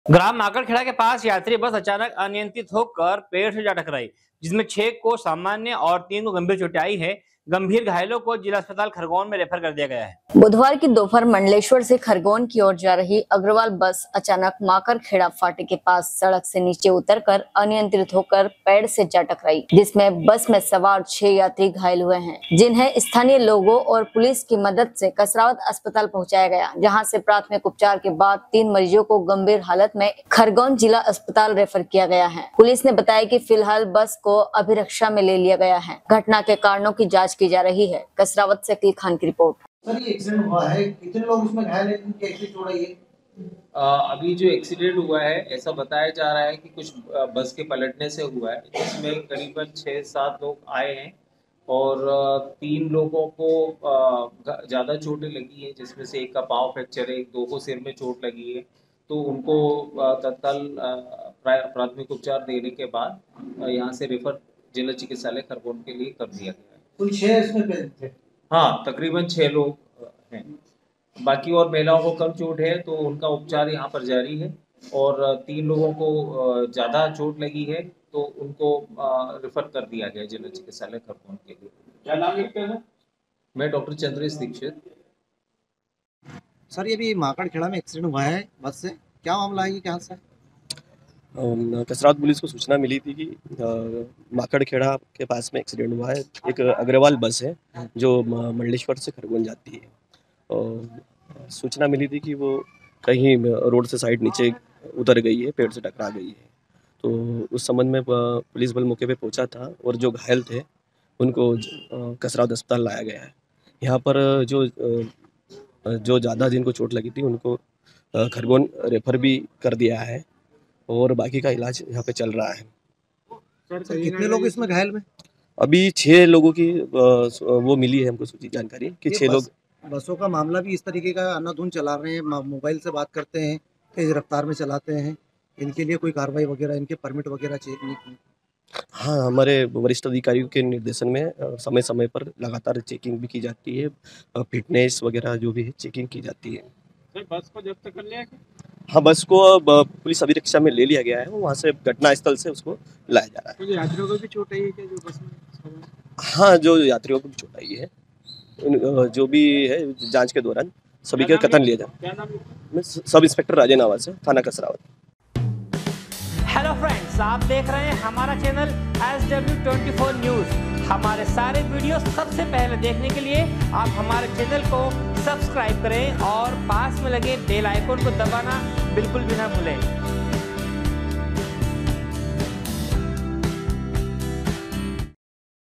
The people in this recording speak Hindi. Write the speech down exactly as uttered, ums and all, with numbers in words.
ग्राम माकड़खेड़ा के पास यात्री बस अचानक अनियंत्रित होकर पेड़ से जा टकराई, जिसमें छह को सामान्य और तीन को गंभीर चोटें आई है। गंभीर घायलों को जिला अस्पताल खरगोन में रेफर कर दिया गया है। बुधवार की दोपहर मंडलेश्वर से खरगोन की ओर जा रही अग्रवाल बस अचानक माकड़खेड़ा फाटे के पास सड़क से नीचे उतरकर अनियंत्रित होकर पेड़ से जा टकराई, जिसमें बस में सवार छह यात्री घायल हुए हैं, जिन्हें स्थानीय लोगों और पुलिस की मदद से कसरावत अस्पताल पहुंचाया गया, जहां से प्राथमिक उपचार के बाद तीन मरीजों को गंभीर हालत में खरगोन जिला अस्पताल रेफर किया गया है। पुलिस ने बताया कि फिलहाल बस को अभिरक्षा में ले लिया गया है। घटना के कारणों की जाँच की जा रही है। कसरावत से अकील खान की रिपोर्ट। सर, ये एक्सीडेंट हुआ है, कितने लोग इसमें घायल हैं, कैसे छोड़ा ये? अभी जो एक्सीडेंट हुआ है ऐसा बताया जा रहा है कि कुछ बस के पलटने से हुआ है, जिसमें करीबन छः सात लोग आए हैं और तीन लोगों को ज़्यादा चोटें लगी हैं, जिसमें से एक का पाँव फ्रैक्चर है, एक दो को सिर में चोट लगी है। तो उनको तत्काल प्राथमिक उपचार देने के बाद यहाँ से रेफर जिला चिकित्सालय खरगोन के लिए कर दिया गया है। कुल छः इसमें थे? हाँ, तकरीबन छः लोग हैं। बाकी और महिलाओं को कम चोट है तो उनका उपचार यहाँ पर जारी है, और तीन लोगों को ज़्यादा चोट लगी है तो उनको रेफर कर दिया गया जिला चिकित्सालय खरगोन के लिए। क्या नाम लिखते हैं? मैं डॉक्टर चंद्रेश दीक्षित। सर, ये भी माकड़खेड़ा में एक्सीडेंट हुआ है बस से, क्या मामला है, ये क्या से? कसरावत पुलिस को सूचना मिली थी कि माकड़खेड़ा के पास में एक्सीडेंट हुआ है। एक अग्रवाल बस है जो मंडलेश्वर से खरगोन जाती है, और सूचना मिली थी कि वो कहीं रोड से साइड नीचे उतर गई है, पेड़ से टकरा गई है। तो उस संबंध में पुलिस बल मौके पे पहुंचा था और जो घायल थे उनको कसरावत अस्पताल लाया गया है। यहाँ पर जो जो ज़्यादा जिनको चोट लगी थी उनको खरगोन रेफर भी कर दिया है, और बाकी का इलाज यहाँ पे चल रहा है। सर, सर कितने लोग इसमें घायल में? अभी छह लोगों की वो मिली है हमको सूची जानकारी कि छह लोग। बसों का मामला भी इस तरीके का अंधाधुंध चला रहे हैं, मोबाइल से बात करते हैं, तेज रफ्तार में चलाते हैं, इनके लिए कोई कार्रवाई वगैरह, इनके परमिट वगैरह चेक नहीं की? हाँ, हमारे वरिष्ठ अधिकारियों के निर्देशन में समय समय पर लगातार चेकिंग भी की जाती है, फिटनेस वगैरह जो भी है चेकिंग की जाती है। सर, बस को जब्त कर लिया? हाँ, बस को पुलिस अभिरक्षा में ले लिया गया है, वहाँ से घटना स्थल से उसको लाया जा रहा है। तो यात्रियों को भी चोट आई है क्या जो बस में? हाँ, जो यात्रियों को भी चोट आई है, जो भी है जांच के दौरान सभी के कथन लिए जाए। क्या नाम? मैं सब इंस्पेक्टर राजेन आवाज से, थाना कसरावत। हेलो फ्रेंड्स, आप देख रहे हैं हमारा channel S W twenty four news. हमारे सारे वीडियो सबसे पहले देखने के लिए आप हमारे चैनल को सब्सक्राइब करें और पास में लगे बेल आइकन को दबाना बिल्कुल भी ना भूलें।